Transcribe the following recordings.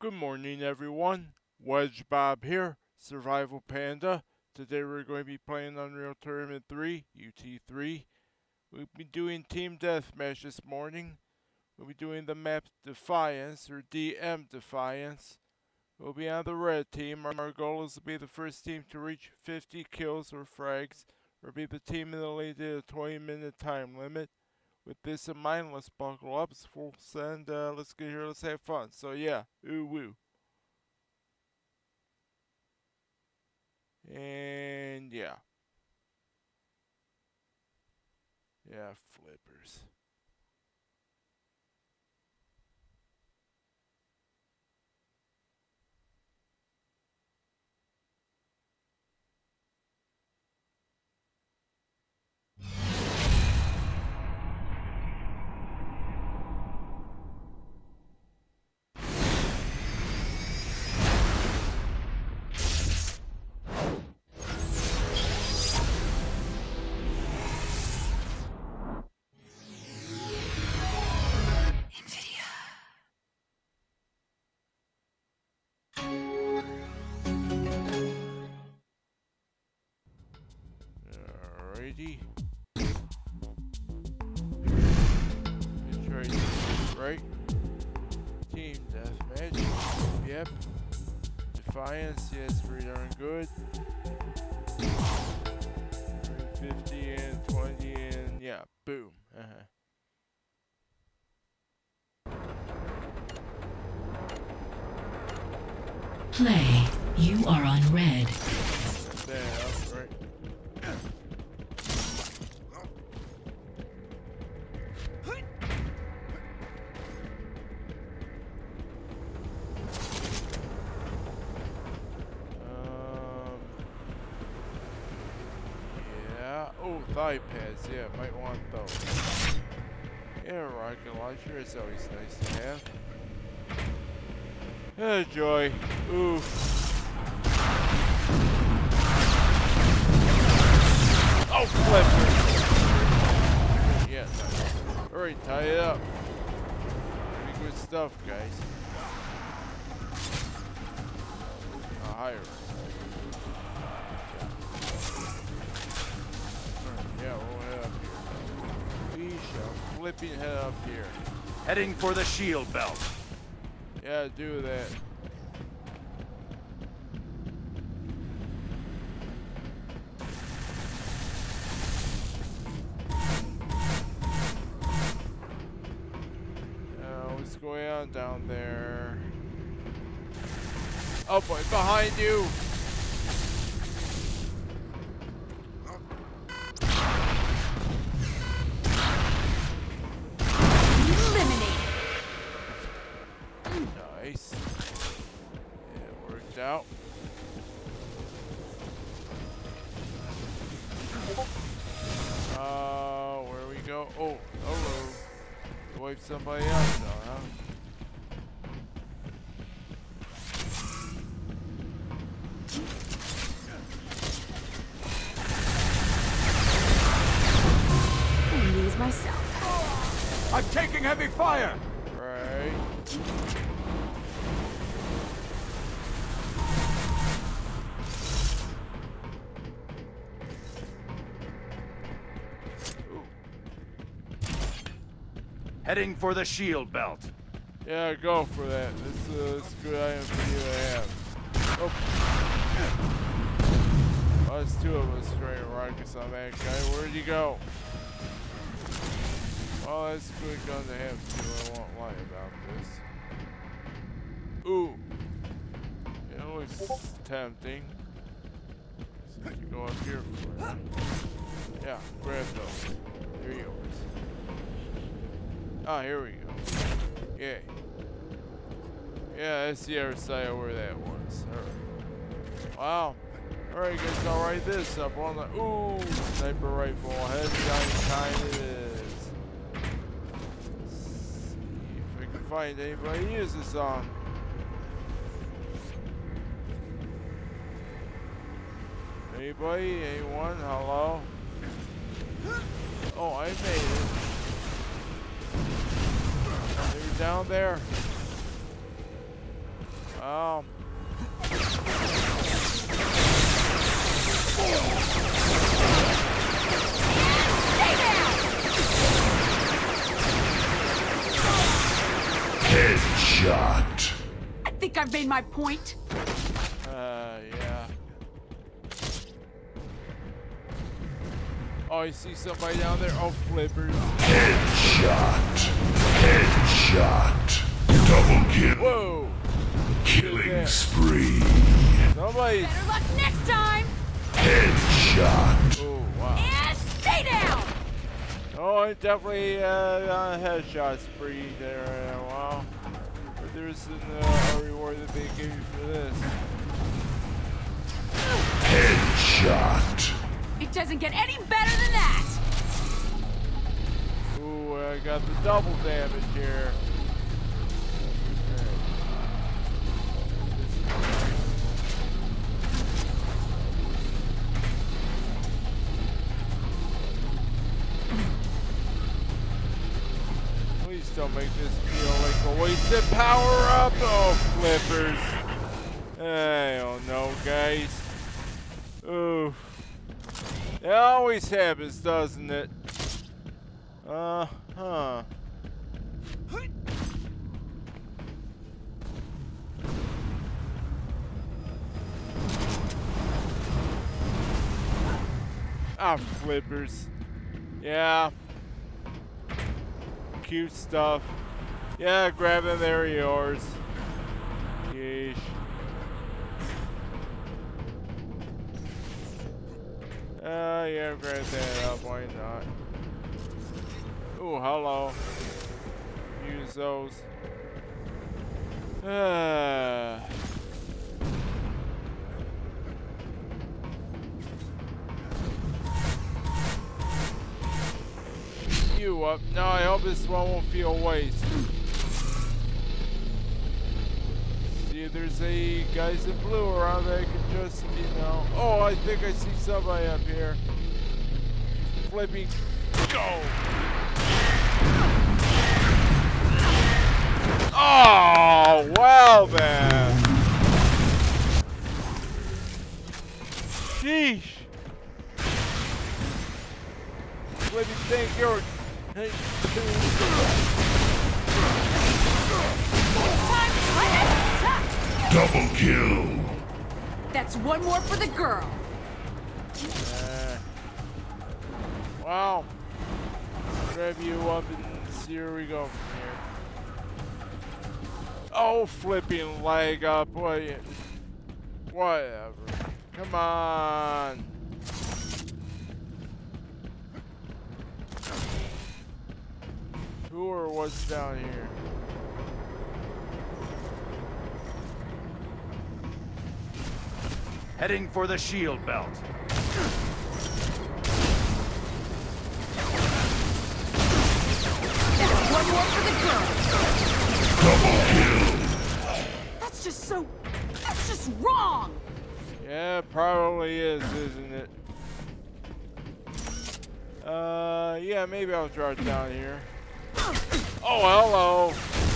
Good morning, everyone. WedgeBob here, Survival Panda. Today we're going to be playing Unreal Tournament 3, UT3. We'll be doing Team Deathmatch this morning. We'll be doing the map Defiance, or DM-Defiance. We'll be on the red team. Our goal is to be the first team to reach 50 kills or frags, or be the team in the lead to a 20-minute time limit. With this in mind, let's buckle up, it's full send, let's get here, let's have fun. So yeah, ooh woo. And yeah. Yeah, flippers. Alrighty. Let's try this, right? Team Deathmatch. Yep. Defiance, yes, pretty darn good. 50 and 20 and yeah, boom. Play. You are on red. There, right. Yeah. Oh, thigh pads. Yeah, might want those. Yeah, rocket launcher is always nice to have. Joy. Ooh. Oh, flipper. Yeah, nice. Alright, tie it up. Pretty good stuff, guys. Higher. Yeah, we'll head up here. We shall flipping head up here. Heading for the shield belt. Yeah, do that. What's going on down there? Oh boy, behind you! Nice. Yeah, it worked out. Where we go? Oh, hello. You wiped somebody else though, huh? I lose myself. I'm taking heavy fire! Right. Heading for the shield belt. Yeah, go for that. That's a good item for you to have. Oh. Well, there's two of us trying rockets on that guy. Where'd he go? Well, that's a good gun to have too. I won't lie about this. Ooh. Yeah, it looks tempting. So you go up here for it. Yeah, grab those. They're yours. Oh, here we go. Yeah. Yeah, that's the other side of where that was. Alright. Wow. Alright, guys, I'll write this up on the. Ooh, sniper rifle. Heavy kind it is. Let's see if I can find anybody to use this on. Anybody? Anyone? Hello? Oh, I made it. Are you down there? Wow. Headshot. I think I've made my point. Yeah. Oh, you see somebody down there? Oh, flippers. Headshot. Headshot. Double kill. Whoa. Killing spree. Somebody's. Better luck next time. Headshot. Oh, wow. And stay down. Oh, I definitely on a headshot spree there. Wow. But there's a reward that they gave you for this. Headshot. It doesn't get any better than that. Ooh, I got the double damage here. Please don't make this feel like a wasted power up. Oh, flippers. I don't know, guys. Oof. It always happens, doesn't it? Uh-huh. Ah, flippers. Yeah. Cute stuff. Yeah, grab them, they're yours. Yeesh. Yeah, grab that up, why not? Ooh, hello. Use those. You up. No, I hope this one won't feel waste. See if there's a guys in blue around that I can just, you know. Oh, I think I see somebody up here. Flipping. Go! Oh, well then. Sheesh. What do you think you're... Hey, Double kill. That's one more for the girl. Wow. Grab you up and see where we go from here. Oh, flipping leg up. Whatever. Come on. Who or what's down here? Heading for the shield belt. One more for the girl. Double kill. That's just wrong. Yeah, it probably is, isn't it? Yeah, maybe I'll draw it down here. Oh, hello.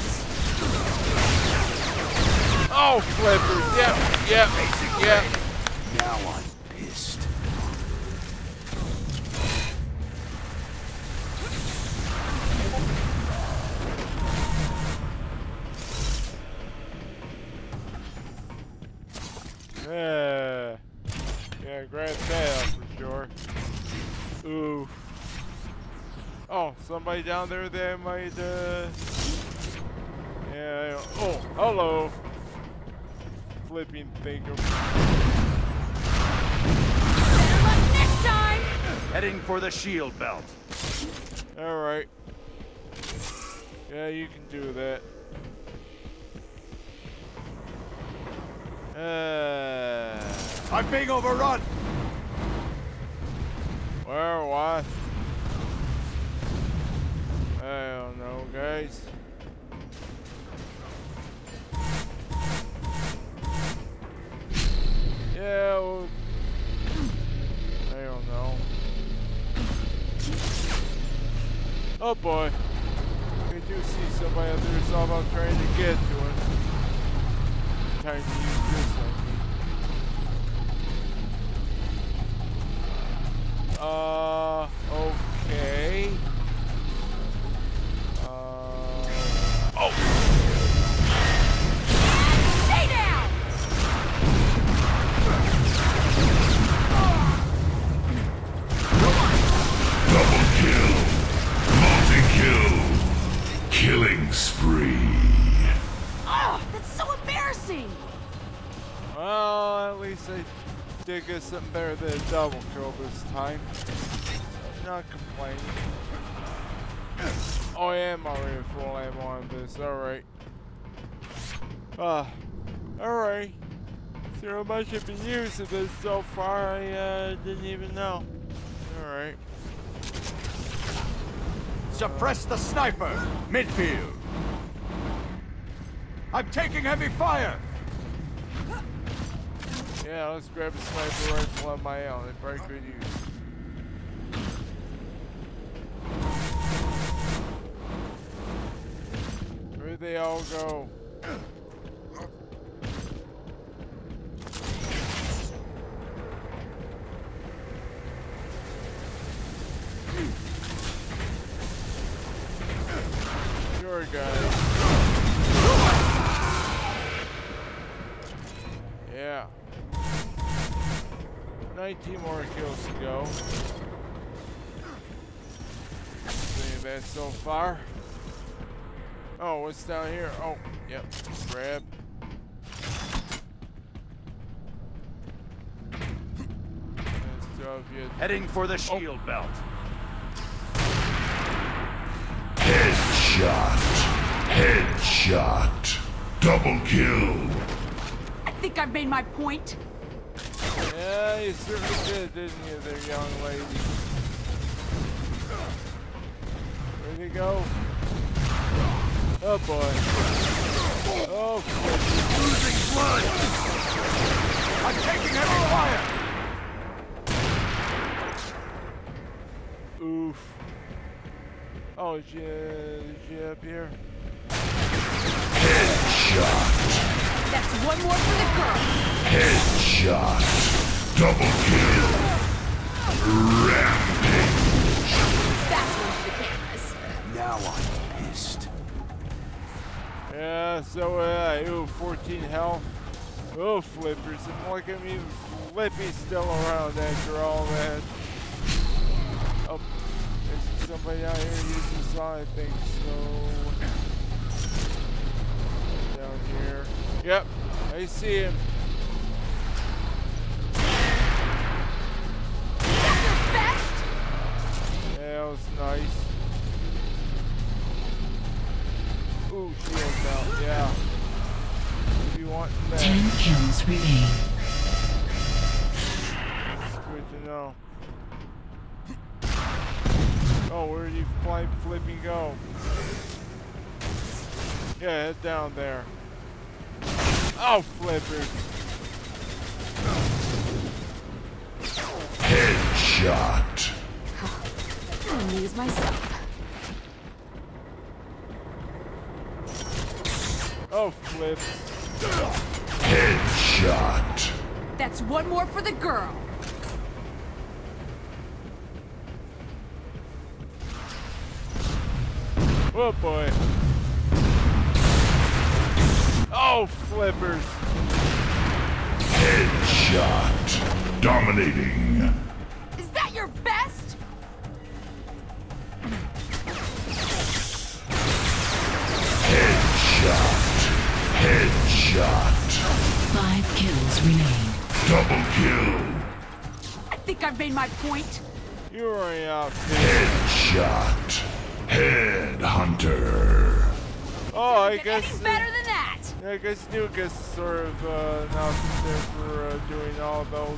Oh, flippers. Yep. Now I'm pissed. Yeah, grab that up for sure. Ooh. Oh, somebody down there that might, yeah, oh, hello. Flipping thing. Better luck next time. Heading for the shield belt. Alright. Yeah, you can do that. I'm being overrun. Where, what? I don't know, guys. Yeah, well, I don't know. Oh boy. I do see somebody out there, so I'm trying to get to him. time to use this, I mean. Okay. Oh! Stay down! Double kill. Multi-kill. Killing spree. Oh, that's so embarrassing! Well, at least I did get something better than a double kill this time. I'm not complaining. Oh, I am already full ammo on this. Alright. Alright. See how much I've been using this so far, I didn't even know. Alright. Suppress the sniper. Midfield. I'm taking heavy fire. Yeah, let's grab a sniper rifle on my own. They probably could use. Where'd they all go? Sure, guys. Yeah. 19 more kills to go. Doing that so far. Oh, what's down here? Oh, yep. Grab. Heading for the shield belt. Headshot. Headshot. Double kill. I think I've made my point. Yeah, you certainly did, didn't you, there, young lady? Where'd he go? Oh boy. Oh, Losing blood. I'm taking heavy fire. oof. Oh, is she up here? Headshot. That's one more for the girl. Headshot. Double kill. Rampage. That's one for the cameras. Now I'm pissed. Yeah, so, ooh, 14 health. Oh, flippers. I'm like I'm even flippy still around after all that. Oh, there's somebody out here using saw, I think, so. Down here. Yep, I see him. That's your best? Yeah, that was nice. Ooh, shield mount, yeah. If you want that. 10 kills remain. That's good to know. Oh, where did you fly flippy go? Yeah, head down there. Oh, flippers. Headshot. I'm gonna use myself. Oh, flips. Headshot. That's one more for the girl. Oh, boy. Oh, flippers. Headshot. Dominating. Is that your best? Headshot. Headshot. 5 kills remain. Double kill. I think I've made my point. You're already out. Headshot. Headhunter. Oh, I Get guess. any better than that? Yeah, I guess you gets sort of announced there for doing all those.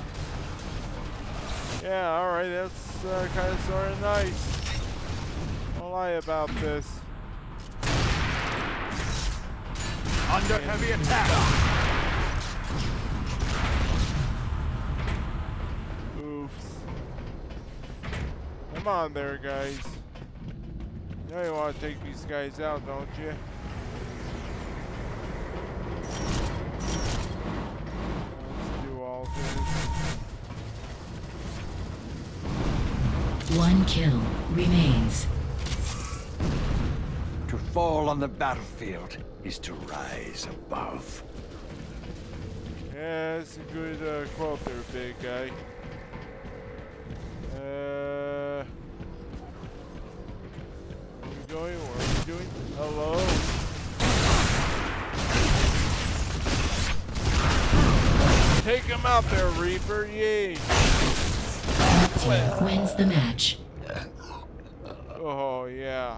Yeah, alright, that's kind of sort of nice. Don't lie about this. Under heavy attack. Oops. Come on there, guys. You know you want to take these guys out, don't you? One kill remains. To fall on the battlefield is to rise above. Yeah, that's a good quote there, big guy. Where are we going? What are we doing? Hello? Take him out there, Reaper. Yay. Team wins the match. Oh, yeah.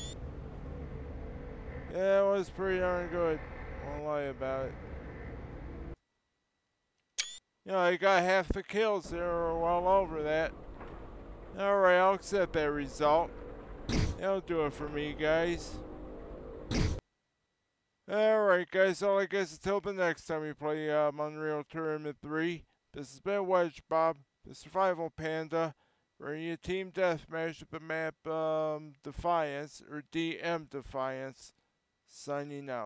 Yeah, it was pretty darn good. Won't lie about it. You know, I got half the kills there, or well over that. Alright, I'll accept that result. That'll do it for me, guys. Alright, guys, so I guess until the next time we play Unreal Tournament 3, this has been WedgeBob, the Survival Panda, bringing you Team Deathmatch with the map Defiance, or DM-Defiance, signing out.